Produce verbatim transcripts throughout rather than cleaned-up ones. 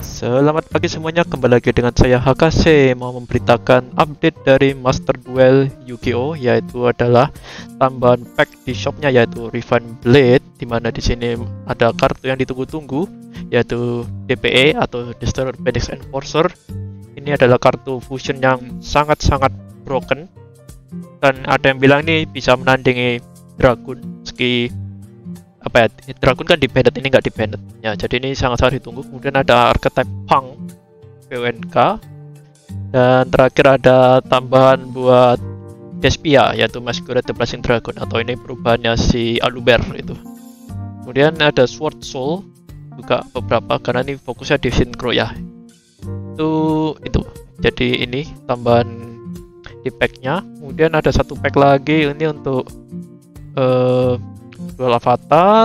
Selamat pagi semuanya, kembali lagi dengan saya H K C. Mau memberitakan update dari Master Duel Yu-Gi-Oh, yaitu adalah tambahan pack di shopnya, yaitu Refined Blade, dimana di sini ada kartu yang ditunggu-tunggu, yaitu D P E atau Destroyer Phoenix Enforcer. Ini adalah kartu fusion yang sangat-sangat broken, dan ada yang bilang ini bisa menandingi Dragon meski apa ya, Dragon kan di-banned, ini nggak di-banned ya, jadi ini sangat-sangat ditunggu. Kemudian ada archetype Punk P O N K, dan terakhir ada tambahan buat Despia, yaitu Masquerade the Blazing Dragon, atau ini perubahannya si Aluber itu. Kemudian ada Sword Soul juga beberapa, karena ini fokusnya di Synchro ya, itu itu jadi ini tambahan di packnya. Kemudian ada satu pack lagi ini untuk uh, Dual Avatar,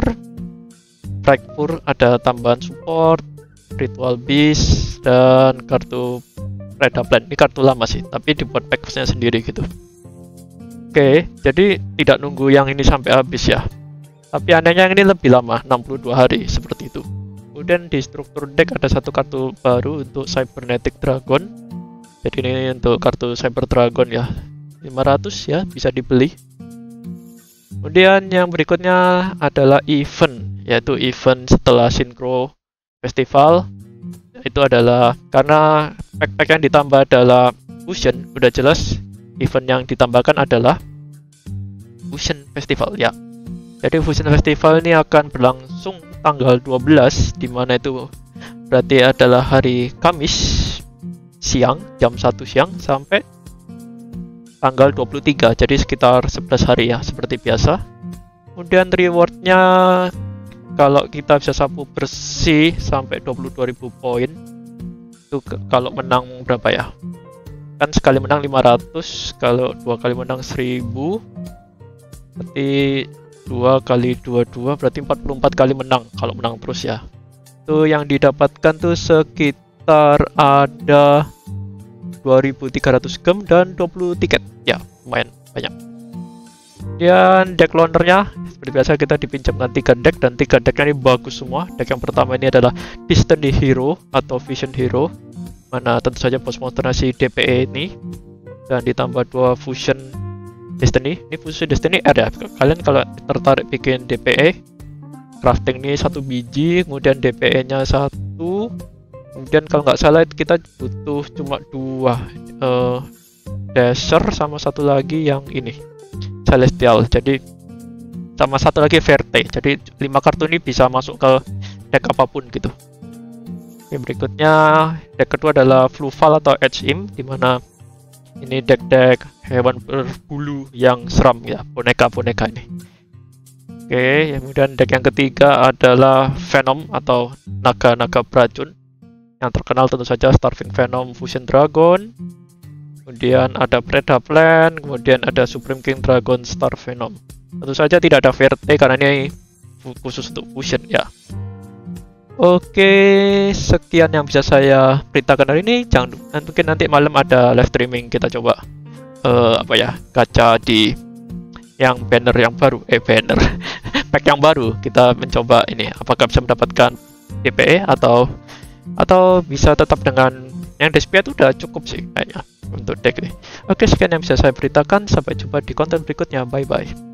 Fragpur, ada tambahan support, Ritual Beast, dan kartu Redaplan. Ini kartu lama sih, tapi dibuat packnya sendiri gitu. Oke, jadi tidak nunggu yang ini sampai habis ya. Tapi anehnya yang ini lebih lama, enam puluh dua hari seperti itu. Kemudian di struktur deck ada satu kartu baru untuk Cybernetic Dragon. Jadi ini untuk kartu Cyber Dragon ya, lima ratus ya, bisa dibeli. Kemudian yang berikutnya adalah event, yaitu event setelah Synchro Festival. Itu adalah karena pack-pack yang ditambah adalah Fusion, udah jelas event yang ditambahkan adalah Fusion Festival ya. Jadi Fusion Festival ini akan berlangsung tanggal dua belas, dimana itu berarti adalah hari Kamis siang, jam satu siang sampai tanggal dua puluh tiga, jadi sekitar sebelas hari ya, seperti biasa. Kemudian rewardnya, kalau kita bisa sapu bersih sampai dua puluh dua ribu poin, itu kalau menang berapa ya, kan sekali menang lima ratus, kalau dua kali menang seribu, berarti dua kali dua puluh dua berarti empat puluh empat kali menang kalau menang terus ya. Itu yang didapatkan tuh sekitar ada dua ribu tiga ratus gem dan dua puluh tiket ya, lumayan banyak. Dan deck loanernya seperti biasa kita dipinjamkan tiga deck, dan tiga decknya ini bagus semua. Deck yang pertama ini adalah Destiny Hero atau Vision Hero, mana tentu saja boss monsternya si D P E ini, dan ditambah dua Fusion Destiny. Ini Fusion Destiny R ya, kalian kalau tertarik bikin D P E, crafting ini satu biji, kemudian D P E nya satu. Kemudian kalau nggak salah kita butuh cuma dua, uh, Dasher sama satu lagi yang ini Celestial, jadi sama satu lagi Verte. Jadi lima kartu ini bisa masuk ke deck apapun gitu. Oke, berikutnya deck kedua adalah Fluval atau Edge Imp, dimana ini deck-deck hewan berbulu yang seram ya, boneka-boneka ini. Oke, kemudian deck yang ketiga adalah Venom atau naga-naga beracun. Yang terkenal tentu saja Starving Venom Fusion Dragon, kemudian ada Predaplan, kemudian ada Supreme King Dragon Star Venom. Tentu saja tidak ada Verte karena ini khusus untuk Fusion ya. Oke, sekian yang bisa saya beritakan hari ini. Jangan lupa, mungkin nanti malam ada live streaming, kita coba uh, apa ya, gacha di yang banner yang baru, eh banner pack yang baru. Kita mencoba ini apakah bisa mendapatkan D P E atau atau bisa tetap dengan yang Despia itu udah cukup sih kayaknya untuk deck ini. Oke, sekian yang bisa saya beritakan, sampai jumpa di konten berikutnya, bye bye.